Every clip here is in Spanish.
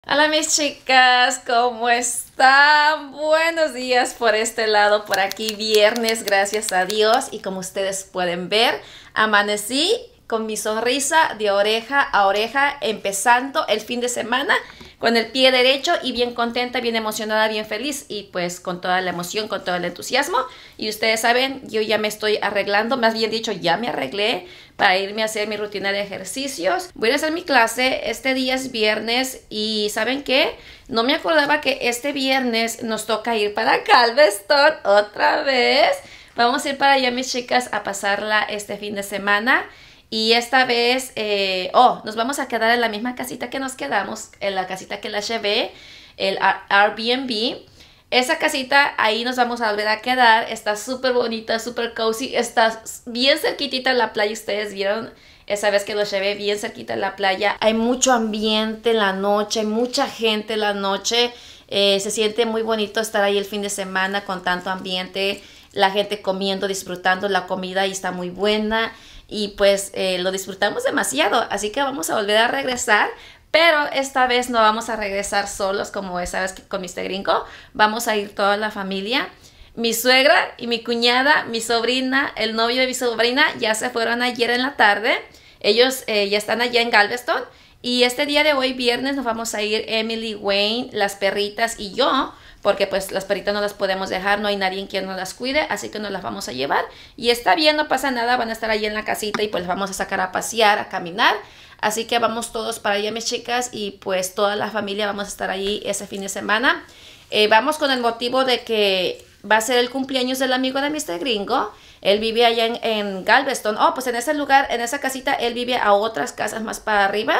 Hola mis chicas, ¿cómo están? Buenos días por este lado, por aquí viernes, gracias a Dios. Y como ustedes pueden ver, amanecí con mi sonrisa de oreja a oreja, empezando el fin de semana con el pie derecho y bien contenta, bien emocionada, bien feliz y pues con toda la emoción, con todo el entusiasmo. Y ustedes saben, yo ya me estoy arreglando, más bien dicho, ya me arreglé para irme a hacer mi rutina de ejercicios. Voy a hacer mi clase, este día es viernes y ¿saben qué? No me acordaba que este viernes nos toca ir para Galveston otra vez. Vamos a ir para allá, mis chicas, a pasarla este fin de semana. Y esta vez, nos vamos a quedar en la misma casita que nos quedamos, en la casita que la llevé, el Airbnb. Esa casita, ahí nos vamos a volver a quedar. Está súper bonita, súper cozy. Está bien cerquitita en la playa. Ustedes vieron esa vez que lo llevé bien cerquita en la playa. Hay mucho ambiente en la noche, hay mucha gente en la noche. Se siente muy bonito estar ahí el fin de semana con tanto ambiente. La gente comiendo, disfrutando la comida y está muy buena. Y pues lo disfrutamos demasiado. Así que vamos a volver a regresar. Pero esta vez no vamos a regresar solos como esa vez con Mr. Gringo. Vamos a ir toda la familia. Mi suegra y mi cuñada, mi sobrina, el novio de mi sobrina ya se fueron ayer en la tarde. Ellos ya están allá en Galveston. Y este día de hoy, viernes, nos vamos a ir Emily, Wayne, las perritas y yo. Porque pues las perritas no las podemos dejar, no hay nadie quien nos las cuide, así que nos las vamos a llevar. Y está bien, no pasa nada, van a estar ahí en la casita y pues las vamos a sacar a pasear, a caminar. Así que vamos todos para allá, mis chicas, y pues toda la familia vamos a estar allí ese fin de semana. Vamos con el motivo de que va a ser el cumpleaños del amigo de Mr. Gringo. Él vive allá en Galveston. Oh, pues en ese lugar, en esa casita, él vive a otras casas más para arriba.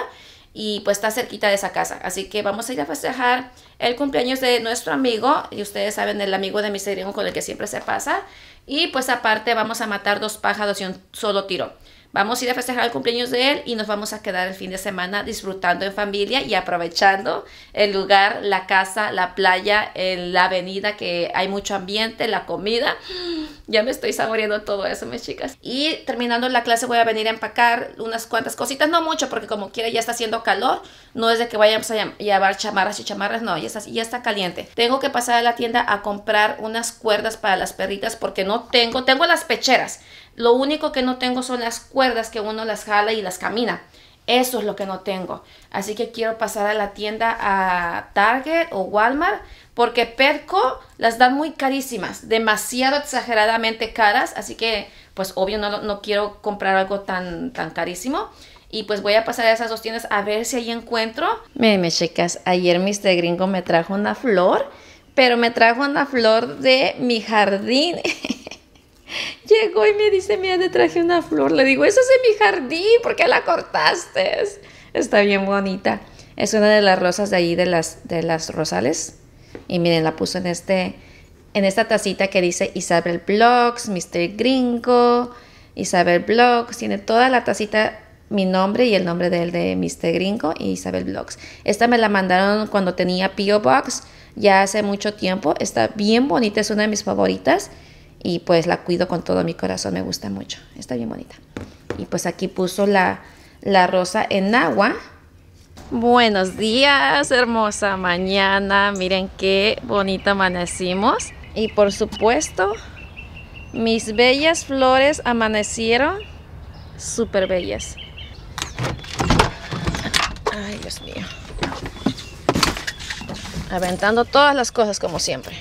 Y pues está cerquita de esa casa. Así que vamos a ir a festejar el cumpleaños de nuestro amigo. Y ustedes saben, el amigo de Mr. Gringo con el que siempre se pasa. Y pues aparte vamos a matar dos pájaros de un solo tiro. Vamos a ir a festejar el cumpleaños de él y nos vamos a quedar el fin de semana disfrutando en familia y aprovechando el lugar, la casa, la playa, la avenida, que hay mucho ambiente, la comida. Ya me estoy saboreando todo eso, mis chicas. Y terminando la clase voy a venir a empacar unas cuantas cositas, no mucho porque como quiera ya está haciendo calor. No es de que vayamos a llevar chamarras y chamarras, no, ya está caliente. Tengo que pasar a la tienda a comprar unas cuerdas para las perritas porque no tengo las pecheras. Lo único que no tengo son las cuerdas que uno las jala y las camina. Eso es lo que no tengo. Así que quiero pasar a la tienda a Target o Walmart porque Petco las dan muy carísimas, demasiado exageradamente caras. Así que pues obvio no quiero comprar algo tan carísimo. Y pues voy a pasar a esas dos tiendas a ver si ahí encuentro. Miren, chicas, ayer Mr. Gringo me trajo una flor, pero me trajo una flor de mi jardín. Llegó y me dice, mira, te traje una flor. Le digo, eso es de mi jardín, ¿por qué la cortaste? Está bien bonita. Es una de las rosas de ahí, de las rosales. Y miren, la puso en esta tacita que dice Isabel Blogs, Mr. Gringo, Isabel Blogs. Tiene toda la tacita, mi nombre y el nombre de Mr. Gringo y Isabel Blogs. Esta me la mandaron cuando tenía P.O. Box, ya hace mucho tiempo. Está bien bonita, es una de mis favoritas. Y pues la cuido con todo mi corazón, me gusta mucho. Está bien bonita. Y pues aquí puso la rosa en agua. Buenos días, hermosa mañana. Miren qué bonito amanecimos. Y por supuesto, mis bellas flores amanecieron súper bellas. Ay, Dios mío. Aventando todas las cosas como siempre.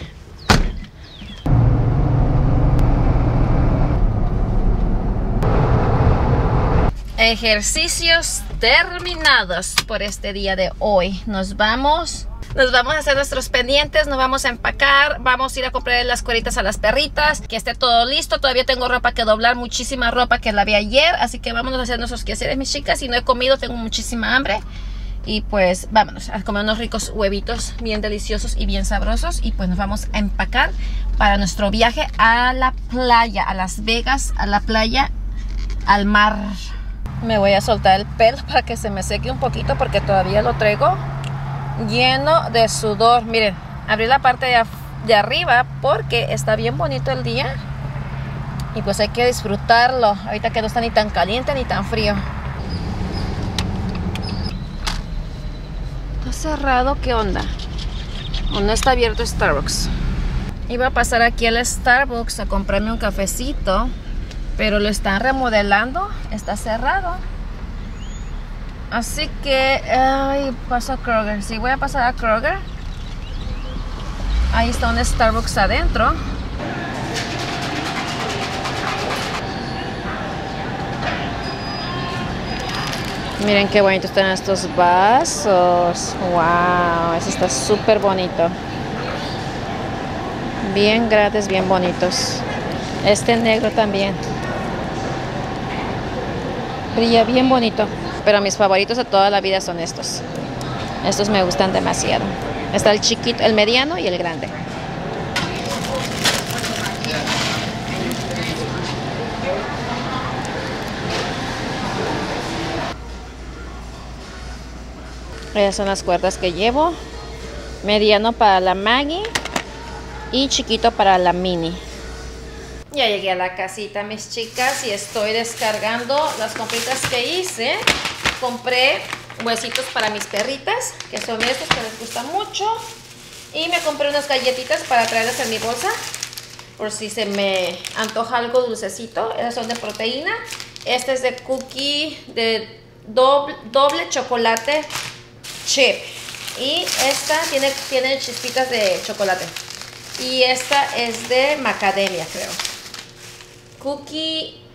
Ejercicios terminados por este día de hoy. Nos vamos a hacer nuestros pendientes, nos vamos a empacar, vamos a ir a comprar las cueritas a las perritas, que esté todo listo. Todavía tengo ropa que doblar, muchísima ropa que lavé ayer, así que vámonos a hacer nuestros quehaceres, mis chicas. Y no he comido, tengo muchísima hambre. Y pues vámonos a comer unos ricos huevitos bien deliciosos y bien sabrosos. Y pues nos vamos a empacar para nuestro viaje a la playa, a Las Vegas, a la playa, al mar. Me voy a soltar el pelo para que se me seque un poquito porque todavía lo traigo lleno de sudor. Miren, abrí la parte de arriba porque está bien bonito el día y pues hay que disfrutarlo ahorita que no está ni tan caliente ni tan frío. ¿Está cerrado? ¿Qué onda? ¿O no está abierto Starbucks? Iba a pasar aquí al Starbucks a comprarme un cafecito, pero lo están remodelando. Está cerrado. Así que, ay, paso a Kroger. Sí, voy a pasar a Kroger. Ahí está un Starbucks adentro. Miren qué bonitos están estos vasos. Wow, ese está súper bonito. Bien grandes, bien bonitos. Este negro también. Brilla bien bonito. Pero mis favoritos de toda la vida son estos. Estos me gustan demasiado. Está el chiquito, el mediano y el grande. Esas son las cuerdas que llevo. Mediano para la Maggie y chiquito para la Mini. Ya llegué a la casita, mis chicas, y estoy descargando las compritas que hice. Compré huesitos para mis perritas, que son estos que les gustan mucho. Y me compré unas galletitas para traerlas en mi bolsa, por si se me antoja algo dulcecito. Esas son de proteína. Este es de cookie de doble chocolate chip. Y esta tiene chispitas de chocolate. Y esta es de macadamia, creo. Cookie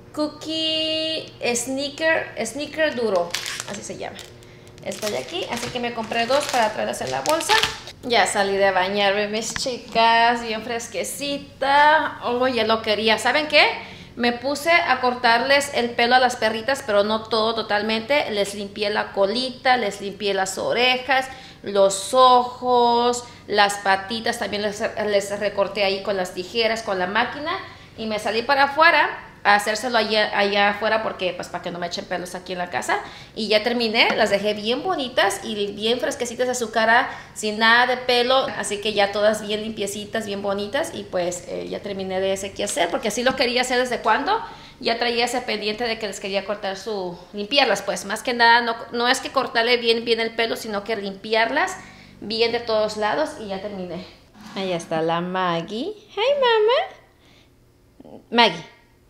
sneaker duro, así se llama. Estoy aquí, así que me compré dos para traerlas en la bolsa. Ya salí de bañarme, mis chicas, bien fresquecita. Oh, ya lo quería. ¿Saben qué? Me puse a cortarles el pelo a las perritas, pero no todo totalmente. Les limpié la colita, les limpié las orejas, los ojos, las patitas. También les recorté ahí con las tijeras, con la máquina. Y me salí para afuera a hacérselo allá afuera, porque pues para que no me echen pelos aquí en la casa. Y ya terminé, las dejé bien bonitas y bien fresquecitas a su cara, sin nada de pelo, así que ya todas bien limpiecitas, bien bonitas. Y pues ya terminé de ese quehacer, porque así lo quería hacer desde cuando. Ya traía ese pendiente de que les quería cortar limpiarlas, pues más que nada, no es que cortarle bien el pelo, sino que limpiarlas bien de todos lados. Y ya terminé. Ahí está la Maggie. Hey, mamá. Maggie.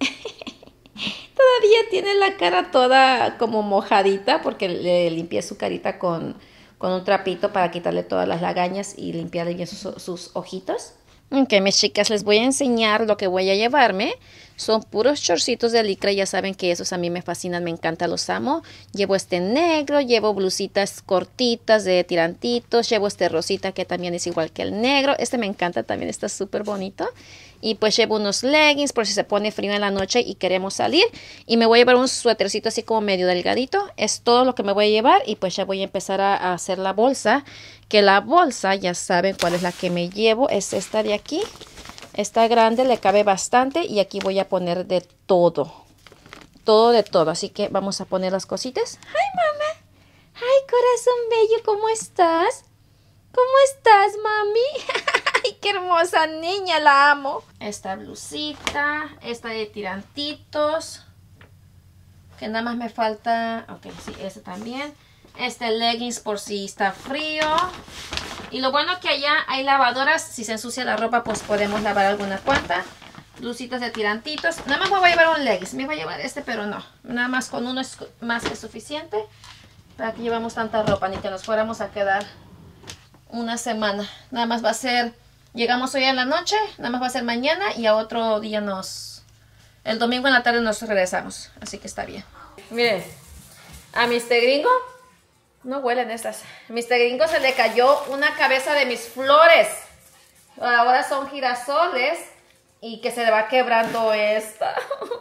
Todavía tiene la cara toda como mojadita, porque le limpié su carita con un trapito para quitarle todas las lagañas y limpiarle bien sus ojitos. Ok, mis chicas, les voy a enseñar lo que voy a llevarme. Son puros chorcitos de licra, ya saben que esos a mí me fascinan, me encantan, los amo. Llevo este negro, llevo blusitas cortitas de tirantitos, llevo este rosita que también es igual que el negro. Este me encanta, también está súper bonito. Y pues llevo unos leggings por si se pone frío en la noche y queremos salir. Y me voy a llevar un suétercito así como medio delgadito. Es todo lo que me voy a llevar. Y pues ya voy a empezar a hacer la bolsa. Que la bolsa, ya saben cuál es la que me llevo. Es esta de aquí. Esta grande, le cabe bastante. Y aquí voy a poner de todo. Todo de todo. Así que vamos a poner las cositas. ¡Ay, mamá! ¡Ay, corazón bello! ¿Cómo estás? ¿Cómo estás, mami? ¡Ay, qué hermosa niña! La amo. Esta blusita. Esta de tirantitos. Que nada más me falta... Ok, sí, este también. Este leggings por si está frío. Y lo bueno que allá hay lavadoras. Si se ensucia la ropa, pues podemos lavar alguna cuanta. Blusitas de tirantitos. Nada más me voy a llevar un leggings. Me voy a llevar este, pero no. Nada más con uno es más que suficiente. Para que llevamos tanta ropa. Ni que nos fuéramos a quedar una semana. Nada más va a ser... Llegamos hoy en la noche. Nada más va a ser mañana. Y a otro día el domingo en la tarde nos regresamos. Así que está bien. Miren. A Mr. Gringo. No huelen estas. A Mr. Gringo se le cayó una cabeza de mis flores. Ahora son girasoles. Y que se le va quebrando esta.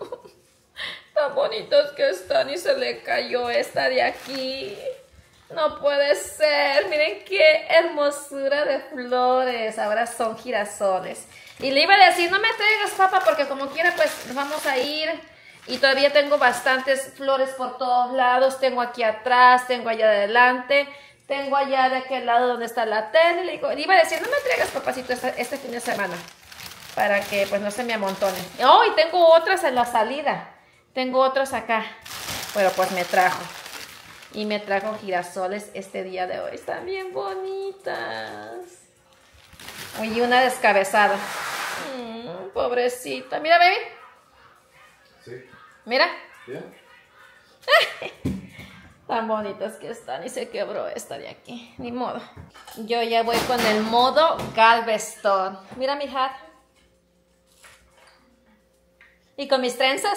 Tan bonitos que están. Y se le cayó esta de aquí. No puede ser. Miren qué hermosura de flores. Ahora son girasoles. Y le iba a decir, no me traigas, papá, porque como quiera, pues vamos a ir. Y todavía tengo bastantes flores por todos lados. Tengo aquí atrás, tengo allá adelante, tengo allá de aquel lado donde está la tele. Le iba a decir, no me traigas, papacito, este fin de semana, para que pues no se me amontonen. Oh, y tengo otras en la salida. Tengo otras acá. Pero pues me trajo. Y me trajo girasoles este día de hoy. Están bien bonitas. Oye, una descabezada. Pobrecita. Mira, baby. Sí. Mira. Yeah. Tan bonitas que están. Y se quebró esta de aquí. Ni modo. Yo ya voy con el modo Galveston. Mira mi hat. Y con mis trenzas.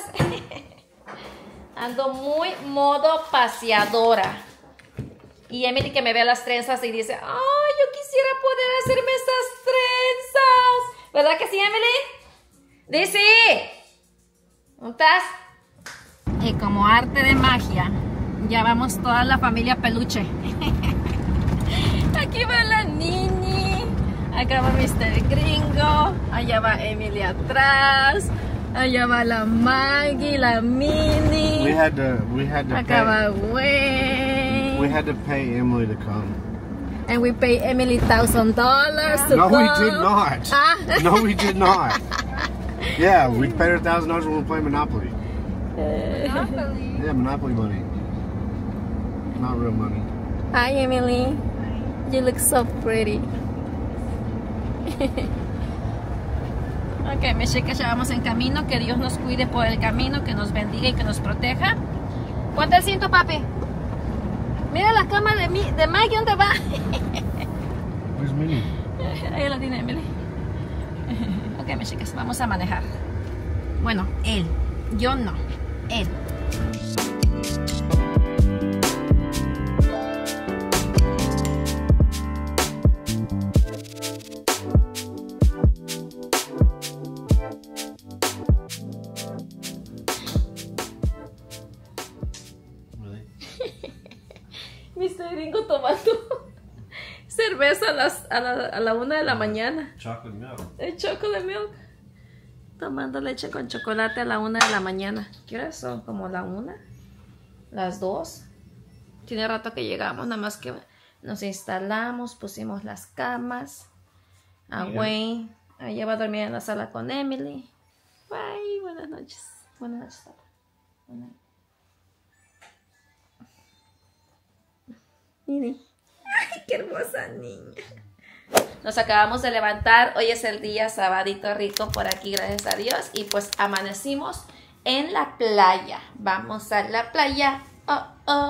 Ando muy modo paseadora. Y Emily que me ve las trenzas y dice, ¡ay, yo quisiera poder hacerme esas trenzas! ¿Verdad que sí, Emily? Dice, ¿dónde estás? Y como arte de magia, ya vamos toda la familia peluche. Aquí va la Nini, acá va Mr. Gringo, allá va Emily atrás, allá va la Maggie, la Minnie. We had to Acá va Wayne. We had to pay Emily to come. And we pay Emily $1,000 to No, go. we did not. Ah. No, we did not. Yeah, we paid her $1,000 when we play Monopoly. Monopoly. Yeah, Monopoly money. Not real money. Hi, Emily. You look so pretty. Ok, mis chicas, ya vamos en camino. Que Dios nos cuide por el camino, que nos bendiga y que nos proteja. Ponte el cinto, papi. Mira la cama de Maggie, ¿dónde va? Where's Minnie? Ahí la tiene Emily. Ok, mis chicas, vamos a manejar. Bueno, él. Yo no. Él. Really? Mr. Gringo tomando cerveza a la 1 de la mañana. Chocolate milk. El chocolate milk. Tomando leche con chocolate a la 1 de la mañana. ¿Qué horas son? ¿Como la 1? ¿Las 2? Tiene rato que llegamos, nada más que nos instalamos, pusimos las camas. A Wayne, ella va a dormir en la sala con Emily. Bye, buenas noches. Buenas noches, papá. Buenas noches. Mire. Ay, qué hermosa niña. Nos acabamos de levantar. Hoy es el día sabadito rico por aquí, gracias a Dios. Y pues amanecimos en la playa. Vamos a la playa. Oh,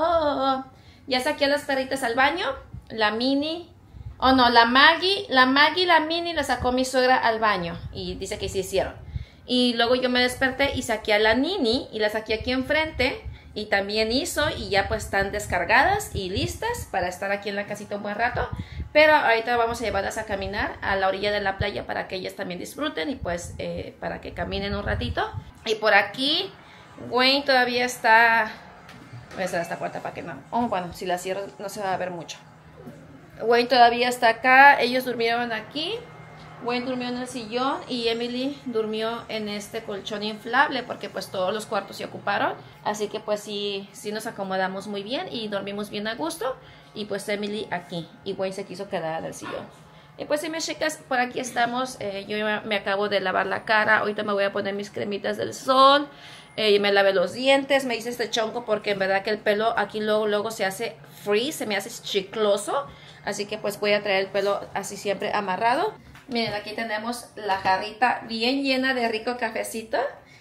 oh. Ya saqué a las perritas al baño. La Minnie. Oh no, la Maggie, la Minnie la sacó mi suegra al baño. Y dice que sí hicieron. Y luego yo me desperté y saqué a la Nini y la saqué aquí enfrente. Y también hizo, y ya pues están descargadas y listas para estar aquí en la casita un buen rato. Pero ahorita vamos a llevarlas a caminar a la orilla de la playa para que ellas también disfruten y pues para que caminen un ratito. Y por aquí Wayne todavía está... Voy a cerrar esta puerta para que no... Oh, bueno, si la cierro no se va a ver mucho. Wayne todavía está acá, ellos durmieron aquí. Wayne durmió en el sillón y Emily durmió en este colchón inflable porque pues todos los cuartos se ocuparon. Así que pues sí nos acomodamos muy bien y dormimos bien a gusto. Y pues Emily aquí y Wayne se quiso quedar en el sillón. Y pues sí, mis chicas, por aquí estamos. Yo me acabo de lavar la cara. Ahorita me voy a poner mis cremitas del sol. Me lavé los dientes, me hice este chonco porque en verdad que el pelo aquí luego se hace freeze, se me hace chicloso. Así que pues voy a traer el pelo así siempre amarrado. Miren, aquí tenemos la jarrita bien llena de rico cafecito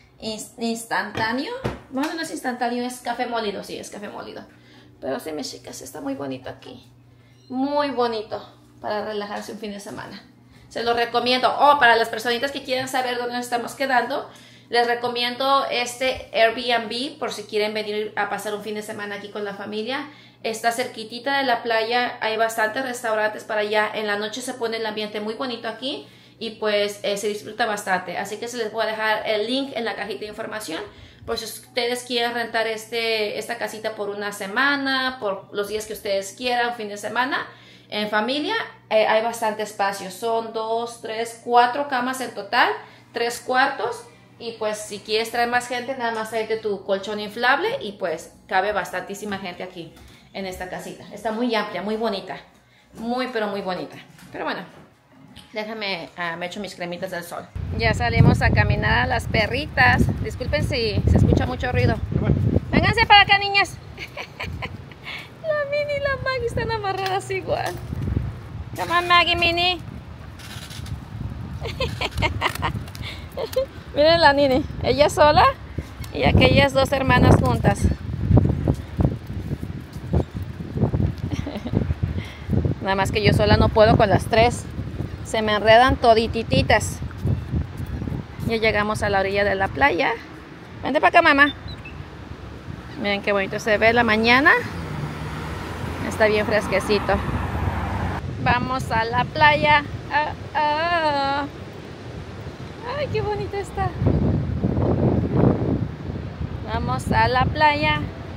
instantáneo. Bueno, no es instantáneo, es café molido, sí, es café molido. Pero sí, mis chicas, está muy bonito aquí. Muy bonito para relajarse un fin de semana. Se lo recomiendo. Oh, para las personitas que quieran saber dónde nos estamos quedando, les recomiendo este Airbnb por si quieren venir a pasar un fin de semana aquí con la familia. Está cerquitita de la playa, hay bastantes restaurantes para allá. En la noche se pone el ambiente muy bonito aquí y pues se disfruta bastante. Así que se les voy a dejar el link en la cajita de información por si ustedes quieren rentar esta casita por una semana, por los días que ustedes quieran, un fin de semana. En familia hay bastante espacio, son 2, 3, 4 camas en total, 3 cuartos. Y pues si quieres traer más gente, nada más tráete tu colchón inflable y pues cabe bastantísima gente aquí en esta casita. Está muy amplia, muy bonita. Muy, pero muy bonita. Pero bueno, déjame, me echo mis cremitas del sol. Ya salimos a caminar a las perritas. Disculpen si se escucha mucho ruido. Vénganse para acá, niñas. la Minnie y la Maggie están amarradas igual. Come on, Maggie, Minnie. Miren la Nini, ella sola y aquellas dos hermanas juntas. Nada más que yo sola no puedo con las tres. Se me enredan toditititas. Ya llegamos a la orilla de la playa. Vente para acá, mamá. Miren qué bonito se ve la mañana. Está bien fresquecito. Vamos a la playa. Ay, qué bonita está. Vamos a la playa.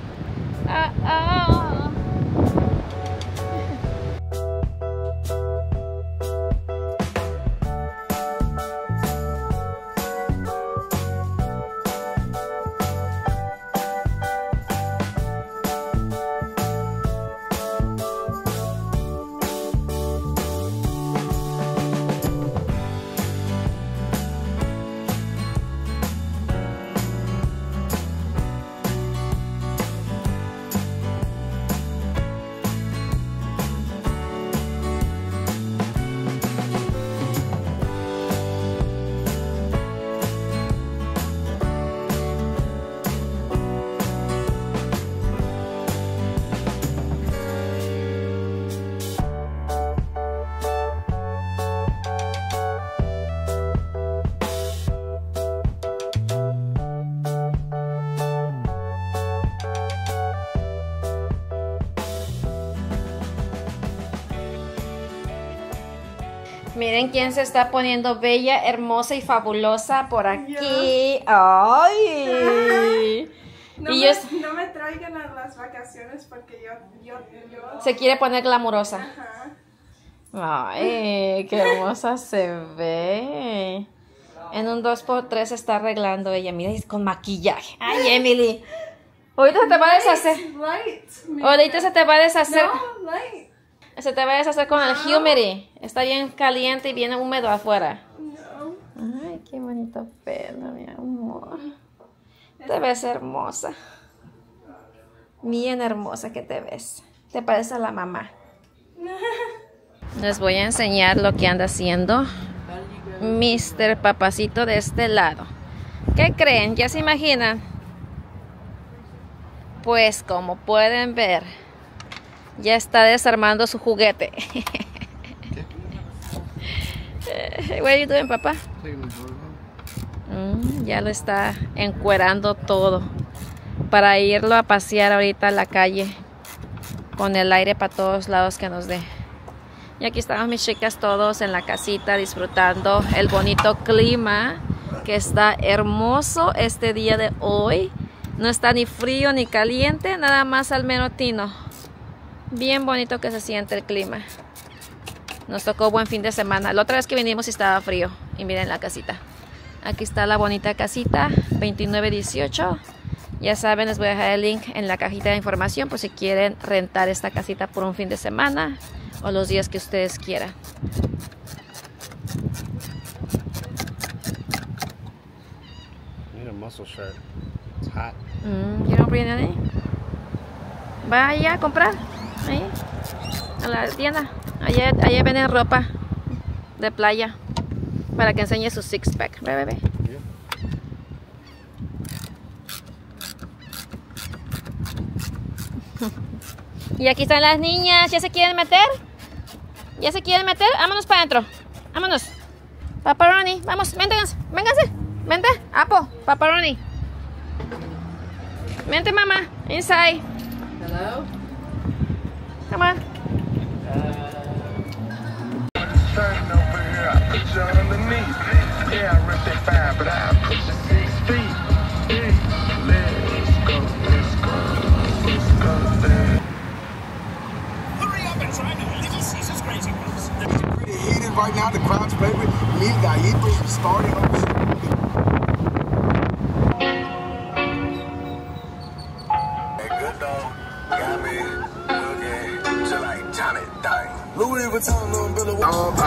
Miren quién se está poniendo bella, hermosa y fabulosa por aquí. ¡Ay! No, Y no me traigan a las vacaciones porque yo se quiere poner glamurosa. Ajá. Ay, qué hermosa se ve. En un 2x3 se está arreglando ella. Mira, es con maquillaje. Ay, Emily. Ahorita se te va a deshacer. Light. Ahorita se te va a deshacer. No, light. Se te va a deshacer con el humidity. Está bien caliente y bien húmedo afuera. No. Ay, qué bonito pelo, mi amor. Te ves hermosa. Bien hermosa que te ves. Te parece a la mamá. Les voy a enseñar lo que anda haciendo Mr. Papacito de este lado. ¿Qué creen? ¿Ya se imaginan? Pues como pueden ver, ya está desarmando su juguete. What are you doing, papá? Ya lo está encuerando todo para irlo a pasear ahorita a la calle con el aire para todos lados que nos dé. Y aquí estamos mis chicas todos en la casita disfrutando el bonito clima que está hermoso este día de hoy. No está ni frío ni caliente, nada más al menotino. Bien bonito que se siente el clima. Nos tocó buen fin de semana. La otra vez que vinimos estaba frío. Y miren la casita. Aquí está la bonita casita, 2918. Ya saben, les voy a dejar el link en la cajita de información por si quieren rentar esta casita por un fin de semana o los días que ustedes quieran. Need a muscle shirt. It's hot. You don't bring any? Vaya a comprar ahí a la tienda. Allá venden ropa de playa para que enseñe su six pack. Ve, bebé. Y aquí están las niñas. ¿Ya se quieren meter? ¿Ya se quieren meter? Vámonos para adentro. Vámonos. Paparoni, vamos, vénganse. Vente, Apo, Paparoni. Vente, mamá. Inside. Hello? Come on. Right now, the crowd's favorite, Mil Gallitos, starting up. Good dog, got me looking just like Johnny Dang. Louis Vuitton, no umbrella,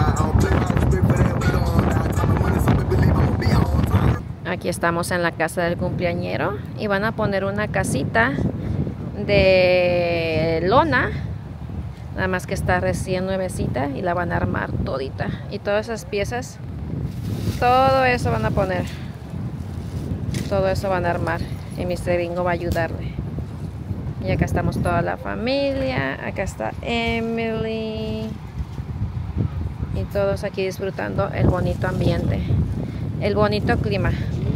Aquí estamos en la casa del cumpleañero y van a poner una casita de de lona, nada más que está recién nuevecita y la van a armar todita. Y todas esas piezas, todo eso van a poner, todo eso van a armar y Mr. Gringo va a ayudarle. Y acá estamos toda la familia, acá está Emily y todos aquí disfrutando el bonito ambiente, el bonito clima.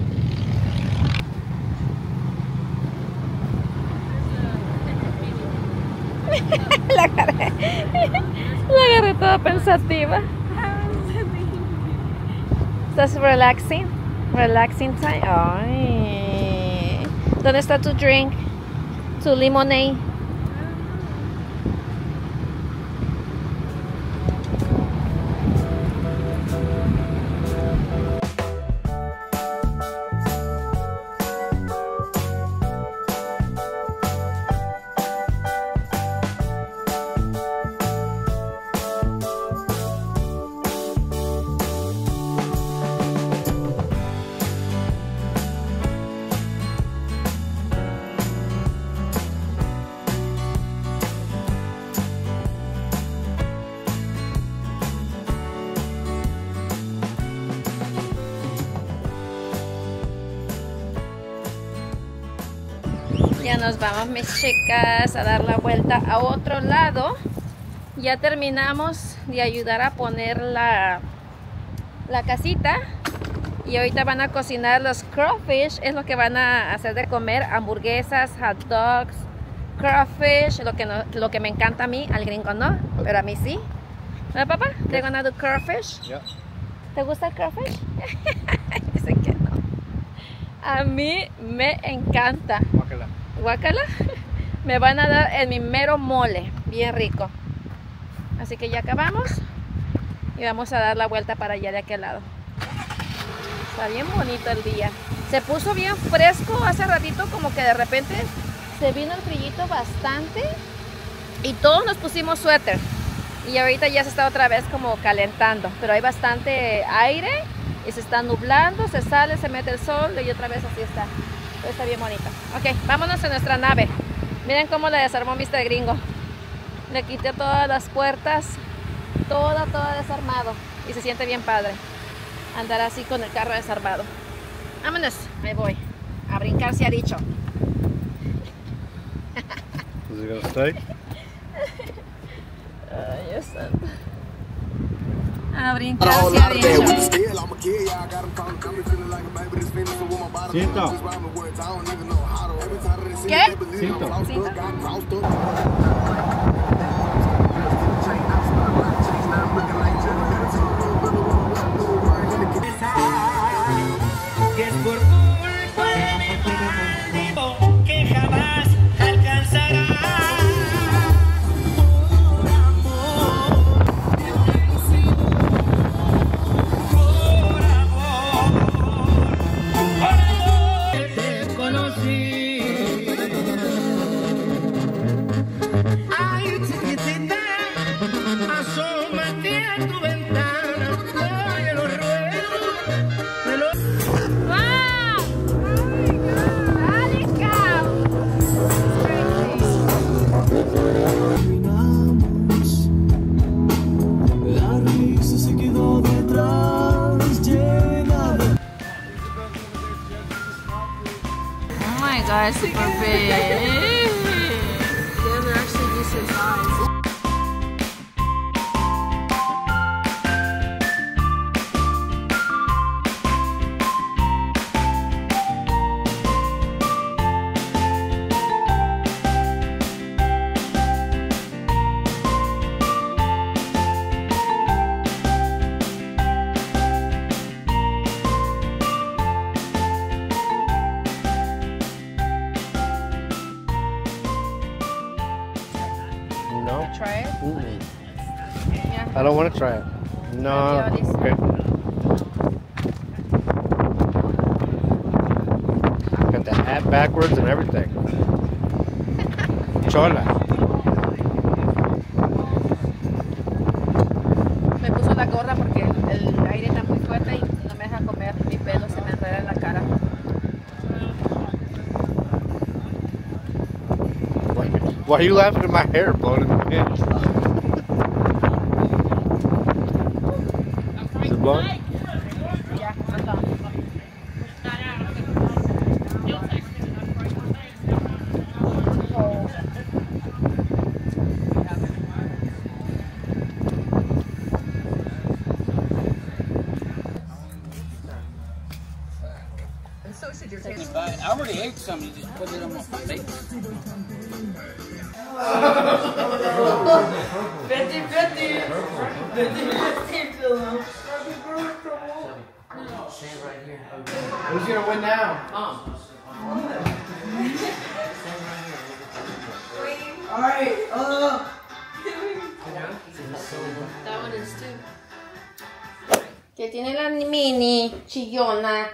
La agarré toda pensativa. ¿Estás relaxing? Relaxing time. Ay. ¿Dónde está tu drink? Tu lemonade. Ya nos vamos, mis chicas, a dar la vuelta a otro lado. Ya terminamos de ayudar a poner la casita. Y ahorita van a cocinar los crawfish. Es lo que van a hacer de comer. Hamburguesas, hot dogs, crawfish. Lo que me encanta a mí, al gringo no, pero a mí sí. ¿No, papá? ¿They're gonna do crawfish? Yeah. ¿Te gusta el crawfish? Dicen que no. A mí me encanta. Guácala. Guácala. Me van a dar en mi mero mole, bien rico. Así que ya acabamos y vamos a dar la vuelta para allá de aquel lado. Está bien bonito el día. Se puso bien fresco hace ratito, como que de repente se vino el frillito bastante y todos nos pusimos suéter. Y ahorita ya se está otra vez como calentando, pero hay bastante aire y se está nublando, se sale, se mete el sol y otra vez así está. Está bien bonito. Ok, vámonos a nuestra nave. Miren cómo la desarmó Mr. Gringo. Le quité todas las puertas, todo desarmado. Y se siente bien padre andar así con el carro desarmado. Vámonos, ahí voy. A brincar se ha dicho. Is it gonna stay? Ay, Dios santo. A brincar se ha dicho. Cinto. ¿Qué? Cinto. Cinto. Que es por culpa de mi maldito que jamás alcanzará un amor por amor te conocí. Ay, chiquitita, asómate a tu ventana, oye los ruedos de los... La risa se quedó detrás, llena de... Oh my god, super big. They're actually decent size. No. Try it? Mm-mm. Yeah. I don't want to try it. No. Raviolis. Okay. Got the hat backwards and everything. Chola. Me puso la gorra porque el aire está muy fuerte y no me deja comer. Mi pelo se me enreda en la cara. Why are you laughing at my hair blowing in the wind? Is it blowing? I already ate some. You just put it on my plate. 50-50. Who's gonna win now? All right. That one is too. Que tiene la mini chillona.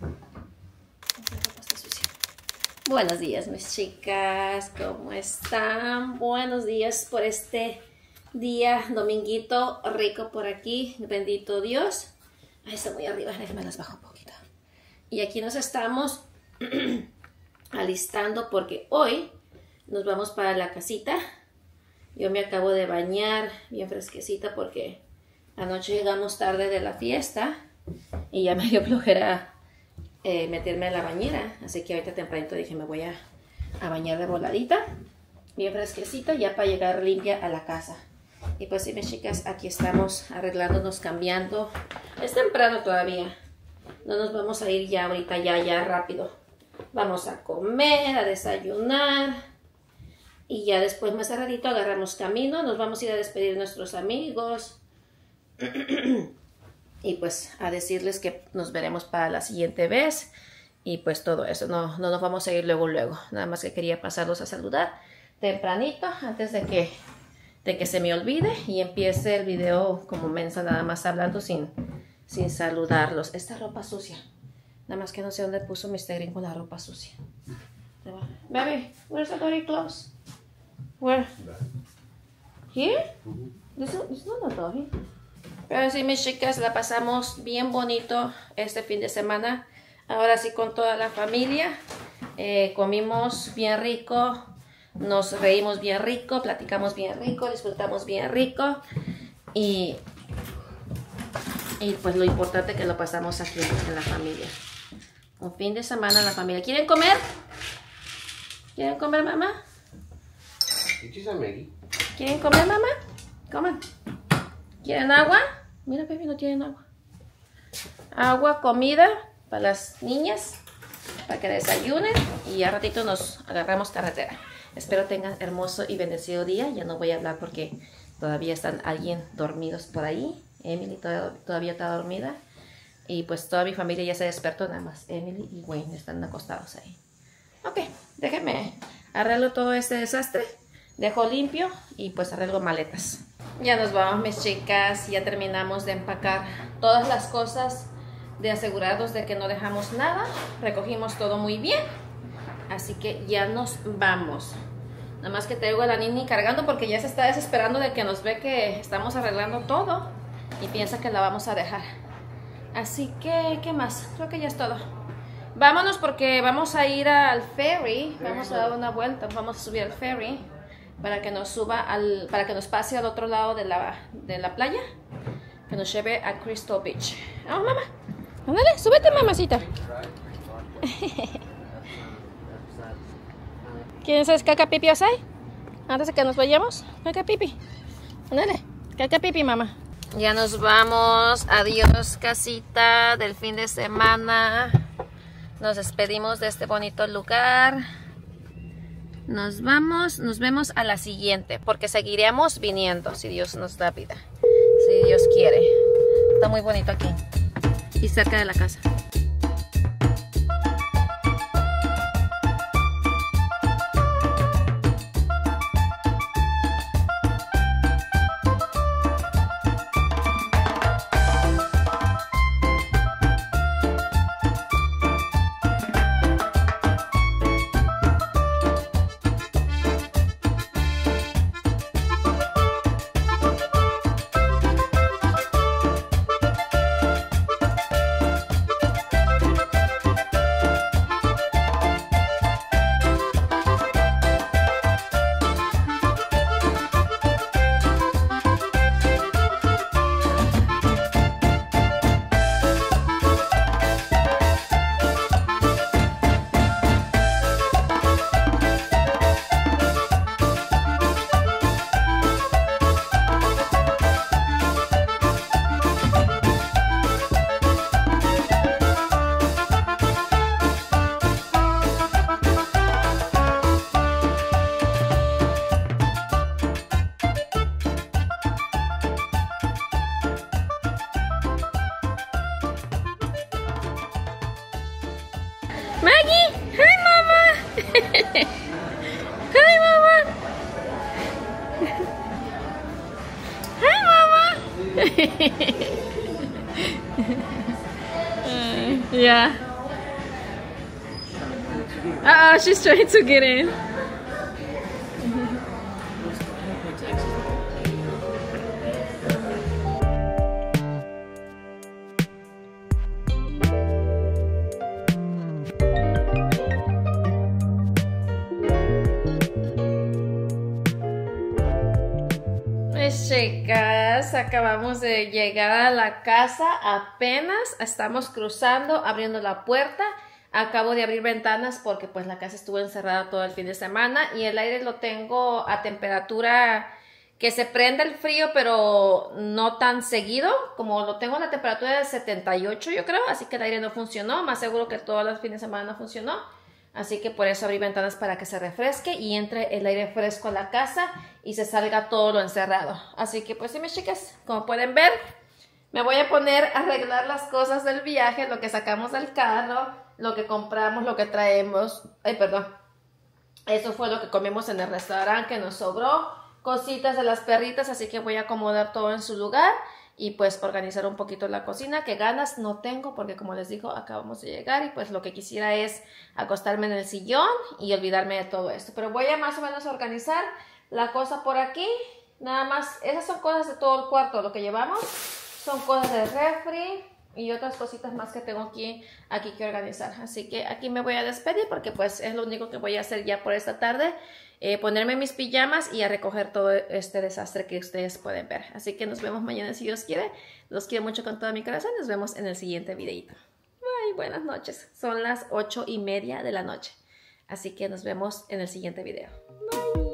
Buenos días, mis chicas, ¿cómo están? Buenos días por este día, dominguito rico por aquí, bendito Dios. Ahí está muy arriba, déjenme las bajo un poquito. Y aquí nos estamos alistando porque hoy nos vamos para la casita. Yo me acabo de bañar bien fresquecita porque anoche llegamos tarde de la fiesta y ya me dio flojera meterme a la bañera, así que ahorita tempranito dije me voy a bañar de voladita, bien fresquecita, ya para llegar limpia a la casa. Y pues sí, mis chicas, aquí estamos arreglándonos, cambiando. Es temprano todavía, no nos vamos a ir ya ahorita, ya rápido. Vamos a comer, a desayunar y ya después más tardito agarramos camino, nos vamos a ir a despedir de nuestros amigos. Y pues a decirles que nos veremos para la siguiente vez. Y pues todo eso, no nos vamos a ir luego. Nada más que quería pasarlos a saludar tempranito antes de que se me olvide y empiece el video como mensa, nada más hablando sin saludarlos. Esta ropa sucia, nada más que no sé dónde puso Mr. Green con la ropa sucia. Baby, where's the dirty clothes? Where? Here? This is not a doggy. Pero sí, mis chicas, la pasamos bien bonito este fin de semana. Ahora sí, con toda la familia. Comimos bien rico, nos reímos bien rico, platicamos bien rico, disfrutamos bien rico. Y pues lo importante es que lo pasamos aquí en la familia. Un fin de semana en la familia. ¿Quieren comer? ¿Quieren comer, mamá? ¿Quieren comer, mamá? Coman. ¿Quieren agua? Mira, baby, no tienen agua. Agua, comida para las niñas, para que desayunen y ya ratito nos agarramos carretera. Espero tengan hermoso y bendecido día. Ya no voy a hablar porque todavía están alguien dormidos por ahí. Emily todavía está dormida y pues toda mi familia ya se despertó, nada más Emily y Wayne están acostados ahí. Ok, déjenme arreglo todo este desastre, dejo limpio y pues arreglo maletas. Ya nos vamos, mis chicas, ya terminamos de empacar todas las cosas, de asegurarnos de que no dejamos nada, recogimos todo muy bien, así que ya nos vamos. Nada más que traigo a la Nini cargando porque ya se está desesperando de que nos ve que estamos arreglando todo y piensa que la vamos a dejar. Así que, ¿qué más? Creo que ya es todo. Vámonos porque vamos a ir al ferry, vamos a dar una vuelta, vamos a subir al ferry para que nos para que nos pase al otro lado de la playa, que nos lleve a Crystal Beach. Vamos, mamá. Ándale, súbete, mamacita. ¿Quién es caca pipi asai? Antes de que nos vayamos, caca pipi. Ándale, caca pipi, mamá. Ya nos vamos. Adiós, casita del fin de semana. Nos despedimos de este bonito lugar. Nos vamos, nos vemos a la siguiente, porque seguiremos viniendo si Dios nos da vida, si Dios quiere. Está muy bonito aquí y cerca de la casa. Hi, Mama. Hi, Mama. Yeah. Uh-oh, she's trying to get in. Pues chicas, acabamos de llegar a la casa, apenas estamos cruzando, abriendo la puerta. Acabo de abrir ventanas porque pues la casa estuvo encerrada todo el fin de semana y el aire lo tengo a temperatura que se prende el frío, pero no tan seguido. Como lo tengo a la temperatura de 78 yo creo, así que el aire no funcionó. Más seguro que todos los fines de semana no funcionó. Así que por eso abrí ventanas para que se refresque y entre el aire fresco a la casa y se salga todo lo encerrado. Así que pues sí, mis chicas, como pueden ver, me voy a poner a arreglar las cosas del viaje, lo que sacamos del carro, lo que compramos, lo que traemos. Ay, perdón. Eso fue lo que comimos en el restaurante que nos sobró. Cositas de las perritas, así que voy a acomodar todo en su lugar. Y pues organizar un poquito la cocina, que ganas no tengo porque como les digo, acabamos de llegar y pues lo que quisiera es acostarme en el sillón y olvidarme de todo esto. Pero voy a más o menos organizar la cosa por aquí. Nada más, esas son cosas de todo el cuarto, lo que llevamos son cosas del refri y otras cositas más que tengo aquí que organizar. Así que aquí me voy a despedir porque pues es lo único que voy a hacer ya por esta tarde. Ponerme mis pijamas y a recoger todo este desastre que ustedes pueden ver. Así que nos vemos mañana si Dios quiere. Los quiero mucho con todo mi corazón. Nos vemos en el siguiente videito. Bye, buenas noches. Son las 8:30 de la noche. Así que nos vemos en el siguiente video. Bye.